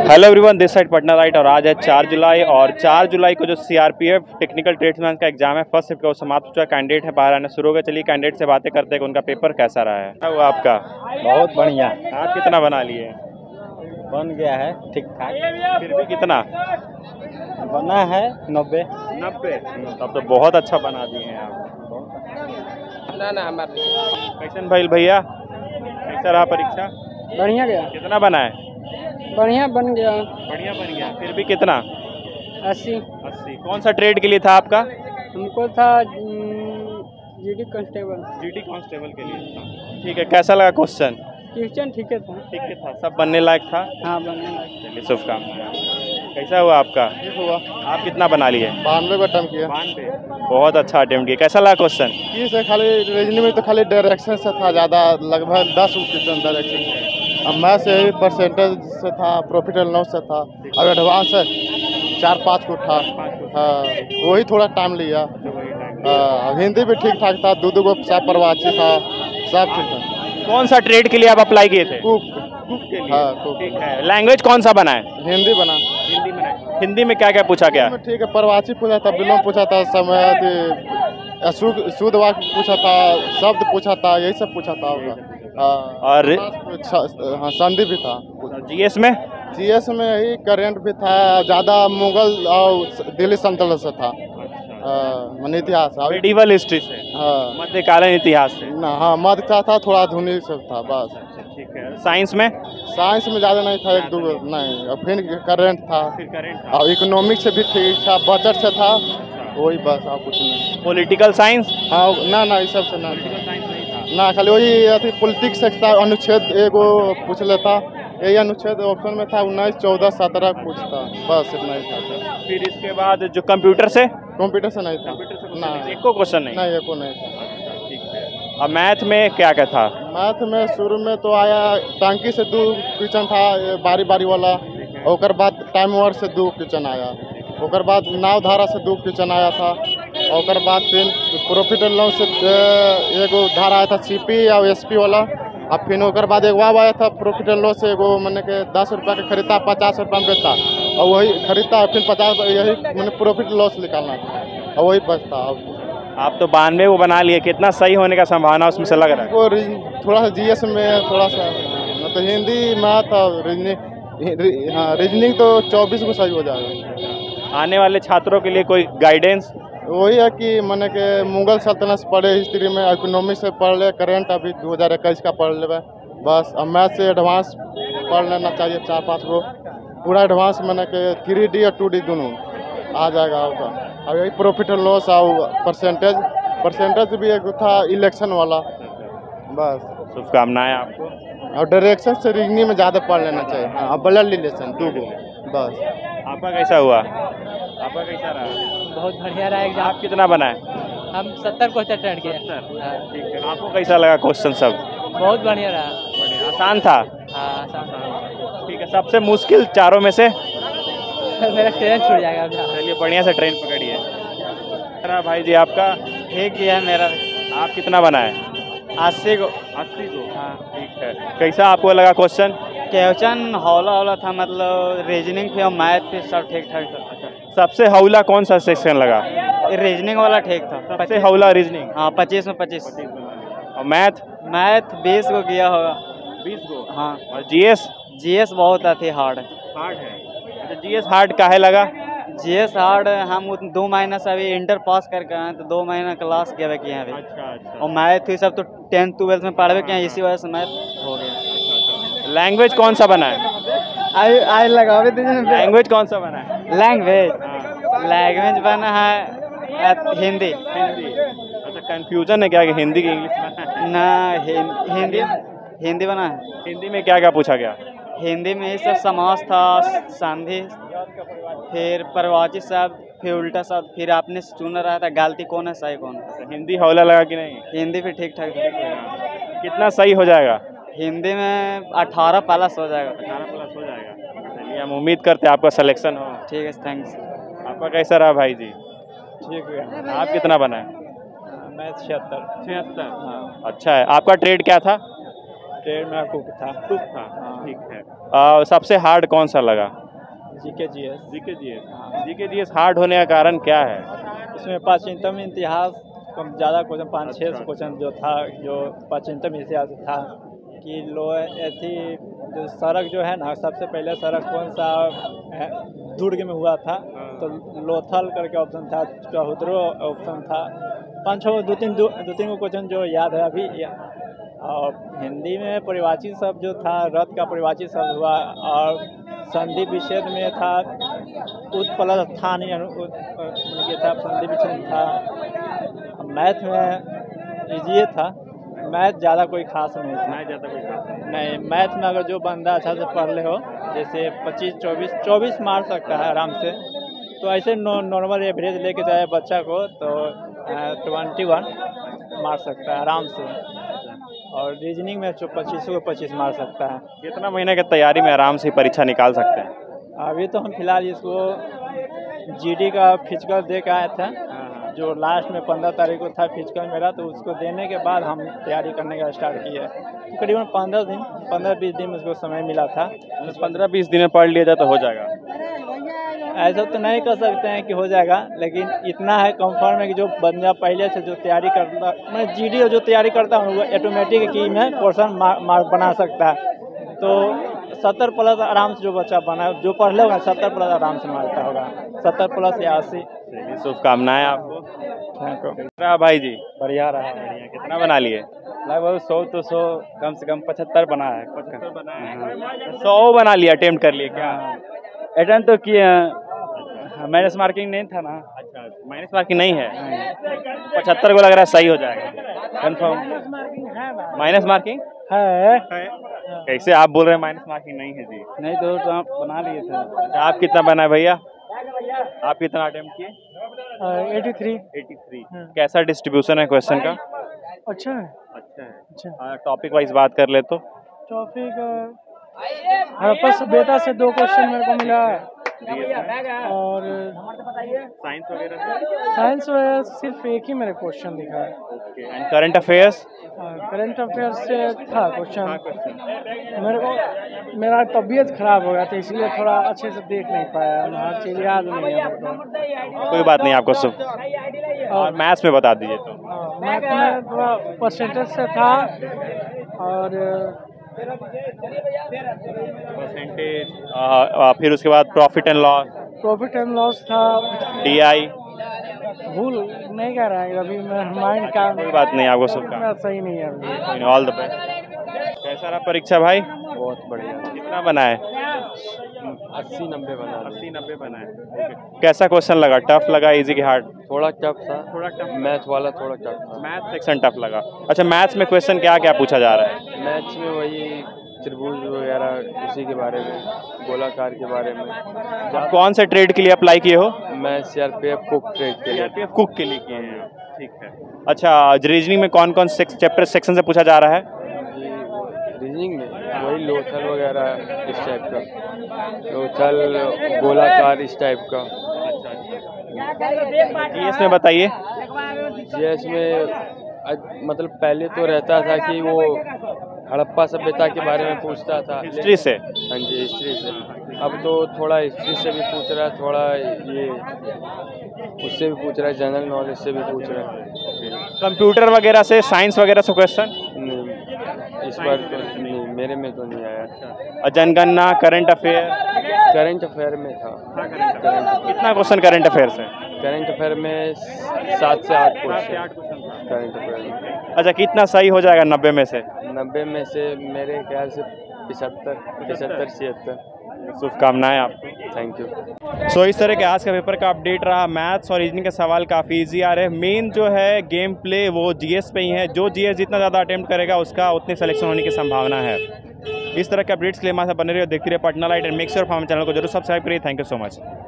Hello everyone, this side Patna right. और आज है 4 जुलाई और 4 जुलाई को जो सीआरपीएफ टेक्निकल ट्रेड्समैन का एग्जाम है फर्स्ट शिफ्ट का वो समाप्त हो चुका है। कैंडिडेट है बाहर आने शुरू हो गए। चलिए कैंडिडेट से बातें करते हैं कि उनका पेपर कैसा रहा है। क्या हुआ आपका? बहुत बढ़िया। आप कितना बना लिए? बन गया है ठीक ठाक। फिर भी कितना बना है? 90। तब तो बहुत अच्छा बना दिए हैं आप। ना हमारे कैसन भाई भैया, कैसा रहा परीक्षा? बढ़िया गया। कितना बना है? बढ़िया बन गया। बढ़िया बन गया। फिर भी कितना? 80। कौन सा ट्रेड के लिए था आपका? हमको था जीडी कांस्टेबल के लिए था। ठीक है, कैसा लगा क्वेश्चन? क्वेश्चन ठीक है था। ठीक है था, सब बनने लायक था। हाँ बनने लायक। चलिए शुभकामनाएं। कैसा हुआ आपका? ठीक हुआ। आप कितना बना लिए? 92 का अटेम्प्ट किया। 92। बहुत अच्छा अटेम्प्ट किया। कैसा लगा क्वेश्चन? से खाली रीजनिंग में तो खाली डायरेक्शन से था ज़्यादा, लगभग 10 क्वेश्चन डायरेक्शन से। अब मैथ से परसेंटेज से था, प्रॉफिट एंड लॉस से था, अब एडवांस है 4-5 को था। हाँ वही थोड़ा टाइम लिया। हिंदी भी ठीक ठाक था, दो को सब प्रवासी था, सब ठीक था। कौन सा ट्रेड के लिए आप अप्लाई किए थे? कुक के लिए। हाँ कुक। ठीक है। लैंग्वेज कौन सा बना है? हिंदी बना। हिंदी में क्या क्या पूछा गया? ठीक है, प्रवासी पूछा था, बिलोंग पूछा था, समय शुद्ध वाक्य पूछा था, शब्द पूछा था, यही सब पूछा था होगा। और हाँ संधि भी था। जीएस में? जीएस में यही करेंट भी था, ज़्यादा मुगल और दिल्ली सल्तनत से था। इतिहास मेडिवल हिस्ट्री से। हाँ मध्यकालीन इतिहास से ना। हाँ मध्य का था, थोड़ा आधुनिक सब था बस। ठीक है। साइंस में? ज़्यादा नहीं था, 1-2 नहीं। और फिर करेंट था, और इकोनॉमिक्स से भी ठीक था, बजट से था, वही बस और कुछ नहीं। Political science? हाँ ना इस सब से ना खाली वही अथी पॉलिटिक्स से था। अनुच्छेद एगो पूछ लेता, यही अनुच्छेद ऑप्शन में था 19, 14, 17 कुछ था, बस इतना ही था। फिर इसके बाद जो कंप्यूटर से नहीं था ना, एको क्वेश्चन नहीं? एको नहीं था। ठीक है। अब मैथ में क्या क्या था? मैथ में शुरू में तो आया टांकी से 2 क्वेश्चन था, बारी वाला। और बाद टाइम ओवर से 2 क्वेश्चन आया। और बाद नाव धारा से 2 क्वेश्चन आया था। और बाद फिर प्रॉफिट एंड लॉस से एगो धारा आया था, सीपी और एसपी वाला। अब फिर और बाद एक वाव आया था, प्रॉफिट एंड लॉस से एगो मैंने के 10 रुपया के खरीदा, 50 रुपया में बेचता, और वही खरीदता, फिर 50, यही मैंने प्रॉफिट लॉस निकालना था, और वही बचता। आप तो 92 को बना लिए, कितना सही होने का संभावना उसमें से लग रहा है? वो थोड़ा सा जीएस में थोड़ा सा, मतलब हिंदी मैथ और रीजनिंग। हाँ रीजनिंग तो 24 को सही हो जाएगा। आने वाले छात्रों के लिए कोई गाइडेंस? वही है कि मैंने के मुगल सल्तनत से पढ़े, हिस्ट्री में, इकोनॉमिक्स से पढ़ ले, करेंट अभी 2021 का पढ़ ले बस। अब मैथ से एडवांस पढ़ लेना चाहिए 4-5 को, पूरा एडवांस मैंने के 3D और 2D दोनों आ जाएगा होगा। अब यही प्रॉफिट एंड लॉस और परसेंटेज भी एक था इलेक्शन वाला, बस। शुभकामनाएं आपको। और डायरेक्शन से रीजनिंग में ज़्यादा पढ़ लेना चाहिए। हाँ ब्लड रिलेशन 2 को बस। आपका कैसा हुआ? आपका कैसा रहा? बहुत बढ़िया रहा एग्जाम। आप कितना बनाए? हम 70 क्वेश्चन अटेंड किए। ठीक है। आपको कैसा लगा क्वेश्चन सब? बहुत बढ़िया रहा। बढ़िया। आसान था? हाँ आसान था। ठीक है। सबसे मुश्किल चारों में से? मेरा ट्रेन छूट जाएगा। चलिए बढ़िया से ट्रेन पकड़िए। भाई जी आपका? ठीक किया है मेरा। आप कितना बनाए? 80 को। 80 को? हाँ ठीक है। कैसा आपको लगा क्वेश्चन? क्वेश्चन हौला था, मतलब रीजनिंग भी और मैथ भी सब ठीक ठाक था। सबसे हौला कौन सा सेक्शन लगा? रीजनिंग वाला ठीक था। सबसे हौला रीजनिंग? हाँ 25 में 25। और मैथ? मैथ 20 को किया होगा। 20 को? हाँ। और जीएस बहुत अति हार्ड है। अच्छा जीएस हार्ड काहे लगा? जीएस हार्ड, हम 2 महीना से अभी इंटर पास करके आए, तो 2 महीना क्लास किए किए हैं अभी। अच्छा। और मैथ ये सब तो 10th 12th में पढ़वे किए हैं, इसी वजह से मैथ हो गया। लैंग्वेज कौन सा बना है? आई लगावे दीजिए। लैंग्वेज कौन सा बना है? लैंग्वेज बना है हिंदी। अच्छा कंफ्यूजन है क्या कि हिंदी की इंग्लिश बना है? ना हिंदी बना है। हिंदी में क्या क्या पूछा गया? हिंदी में ही सब समास था, संधि, फिर प्रवाची शब्द, फिर उल्टा शब्द, फिर आपने चुन रहा था गलती कौन है सही कौन है। हिंदी हौला लगा कि नहीं? हिंदी भी ठीक ठाक। कितना सही हो जाएगा? हिंदी में 18 प्लस हो जाएगा। 18 प्लस हो जाएगा। चलिए हम उम्मीद करते हैं आपका सिलेक्शन हो। ठीक है, थैंक्स। आपका कैसा रहा भाई जी? ठीक है। आप कितना बनाए? मैं 76। हाँ अच्छा है। आपका ट्रेड क्या था? ट्रेड में कुक था। कुक था, ठीक है। सबसे हार्ड कौन सा लगा? GK GS. GK GS hard होने का कारण क्या है? उसमें प्राचीनतम इतिहास कम ज़्यादा क्वेश्चन 5-6 क्वेश्चन जो था, जो प्राचीनतम इतिहास था कि थी जो सड़क जो है ना, सबसे पहले सड़क कौन सा दुर्ग में हुआ था, तो लोथल करके ऑप्शन था, चौहद्रो ऑप्शन था, 5-6 दो-तीन को क्वेश्चन जो याद है अभी। और हिंदी में परिभाषित शब्द जो था, रथ का परिभाषित शब्द हुआ, और संधि विच्छेद में था उत्पलत स्थान था, संधि विच्छेद था। मैथ में इजी था, मैथ ज़्यादा कोई खास नहीं था। नहीं, मैथ में अगर जो बंदा अच्छा से पढ़ ले हो, जैसे 25-24 मार सकता है आराम से, तो ऐसे नॉर्मल एवरेज लेके जाए बच्चा को तो 21 मार सकता है आराम से। और रीजनिंग में 25 को 25 मार सकता है। कितना महीने की तैयारी में आराम से परीक्षा निकाल सकते हैं? अभी तो हम फिलहाल इसको जीडी का फिजिकल दे के आए थे, जो लास्ट में 15 तारीख को था फिजिकल मेरा, तो उसको देने के बाद हम तैयारी करने का स्टार्ट किए। तकरीबन 15-20 दिन उसको समय मिला था। 15-20 दिन में पढ़ लिया जाए तो हो जाएगा? ऐसा तो नहीं कर सकते हैं कि हो जाएगा, लेकिन इतना है कंफर्म है कि जो बंदा पहले से जो तैयारी करता, मैं जीडी जो तैयारी करता हूँ वो ऑटोमेटिक की में क्वेश्चन मार्क बना सकता है। तो 70+ आराम से जो बच्चा बना, जो पढ़ लेगा 70+ आराम से मारता होगा, 70+ या 80। शुभकामनाएं आपको। थैंक यू भाई जी। बढ़िया रहा। कितना बना लिए? लगभग 100 कम से कम 75 बना है। 100 बना लिया, अटेम्प्ट कर लिए क्या? अटेम्प्ट तो किए हैं, माइनस मार्किंग नहीं था ना। अच्छा, माइनस मार्किंग नहीं है। 75 को लग रहा है सही हो जाएगा कंफर्म। माइनस मार्किंग है कैसे आप बोल रहे हैं माइनस मार्किंग नहीं है जी? नहीं तो आप बना लिए थे। अच्छा, आप कितना बनाए भैया? आप कितना अटेम्प्ट किए? 83। कैसा डिस्ट्रीब्यूशन है क्वेश्चन का? अच्छा है। अच्छा, टॉपिक वाइज बात कर ले तो। टॉपिक हड़प्पा सभ्यता से 2 क्वेश्चन मेरे को मिला, और साइंस वगैरह सिर्फ एक ही मेरे क्वेश्चन दिखा है। Current affairs? करंट अफेयर्स से था क्वेश्चन। मेरे को मेरा तबीयत खराब हो गया था, इसलिए थोड़ा अच्छे से देख नहीं पाया, हर चीज़ याद नहीं है मेरे को। कोई बात नहीं, आपको सब और मैथ्स में बता दीजिए तो। मैथ में थोड़ा परसेंटेज से था, और परसेंटेज, फिर उसके बाद प्रॉफिट एंड लॉस था। DI भूल नहीं कह रहा है अभी, मैं माइंड का। कोई बात नहीं, आपको सब सही नहीं है अभी। All the best. कैसा रहा परीक्षा भाई? बहुत बढ़िया। कितना बना है? 80-90 बना। 80-90 बना है। कैसा क्वेश्चन लगा? टफ लगा, इजी की हार्ड? थोड़ा टफ था, थोड़ा टफ। मैथ वाला थोड़ा टफ था। मैथ सेक्शन टफ लगा। अच्छा, मैथ्स में क्वेश्चन क्या क्या पूछा जा रहा है? मैथ्स में वही त्रिभुज वगैरह, उसी के बारे में, गोलाकार के बारे में। आप कौन से ट्रेड के लिए अप्लाई किए हो? मैं CRPF कुक ट्रेड के लिए। CRPF कुक के लिए किए हैं, ठीक है। अच्छा, रीजनिंग में कौन कौन चैप्टर सेक्शन से पूछा जा रहा है? रीजनिंग में वही लोथल वगैरह इस टाइप का, लोथल गोलाकार इस टाइप का। GS में बताइए। GS में मतलब पहले तो रहता था कि वो हड़प्पा सभ्यता के बारे में पूछता था, हिस्ट्री से। हाँ जी, हिस्ट्री से। अब तो थोड़ा हिस्ट्री से भी पूछ रहा है, थोड़ा ये उससे भी पूछ रहा है, जनरल नॉलेज से भी पूछ रहा है। कंप्यूटर वगैरह से, साइंस वगैरह से क्वेश्चन? नहीं, इस बार तो नहीं, मेरे में तो नहीं आया। जनगणना, करंट अफेयर? करंट अफेयर में था। कितना क्वेश्चन करंट अफेयर से? करंट अफेयर में 7 से 8 क्वेश्चन करंट अफेयर में। अच्छा, कितना सही हो जाएगा 90 में से? 90 में से मेरे ख्याल से 75-76। शुभकामनाएं आपको। Thank you. सो इस तरह के आज का पेपर का अपडेट रहा। मैथ्स और रीजनिंग के सवाल काफ़ी इजी आ रहे हैं। मेन जो है गेम प्ले वो GS पे ही है। जो GS जितना ज़्यादा अटेम्प्ट करेगा उसका उतनी सिलेक्शन होने की संभावना है। इस तरह के अपडेट्स के लिए हमारे साथ बने रहिए और देखते रहिए Patna light, and make sure हमारे चैनल को जरूर सब्सक्राइब करिए। Thank you so much.